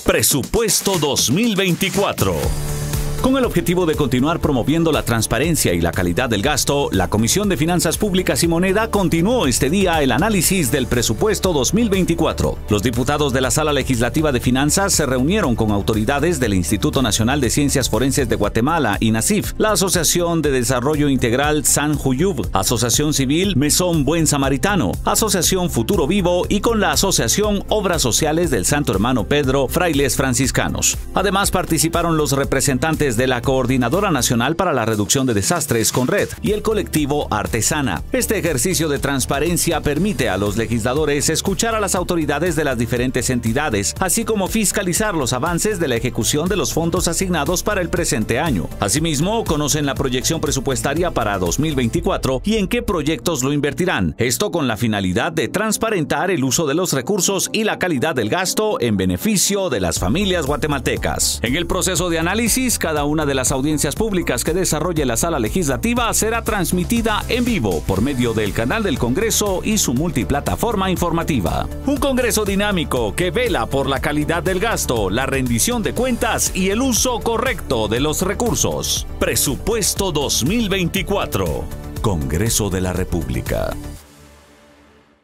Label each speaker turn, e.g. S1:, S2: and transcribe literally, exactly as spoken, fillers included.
S1: Presupuesto dos mil veinticuatro. Con el objetivo de continuar promoviendo la transparencia y la calidad del gasto, la Comisión de Finanzas Públicas y Moneda continuó este día el análisis del presupuesto dos mil veinticuatro. Los diputados de la Sala Legislativa de Finanzas se reunieron con autoridades del Instituto Nacional de Ciencias Forenses de Guatemala, INACIF, la Asociación de Desarrollo Integral San Juyub, Asociación Civil Mesón Buen Samaritano, Asociación Futuro Vivo y con la Asociación Obras Sociales del Santo Hermano Pedro Frailes Franciscanos. Además participaron los representantes de la Coordinadora Nacional para la Reducción de Desastres, CONRED, y el colectivo Artesana. Este ejercicio de transparencia permite a los legisladores escuchar a las autoridades de las diferentes entidades, así como fiscalizar los avances de la ejecución de los fondos asignados para el presente año. Asimismo, conocen la proyección presupuestaria para dos mil veinticuatro y en qué proyectos lo invertirán. Esto con la finalidad de transparentar el uso de los recursos y la calidad del gasto en beneficio de las familias guatemaltecas. En el proceso de análisis, cada una de las audiencias públicas que desarrolle la Sala Legislativa será transmitida en vivo por medio del canal del Congreso y su multiplataforma informativa. Un Congreso dinámico que vela por la calidad del gasto, la rendición de cuentas y el uso correcto de los recursos. Presupuesto dos mil veinticuatro. Congreso de la República.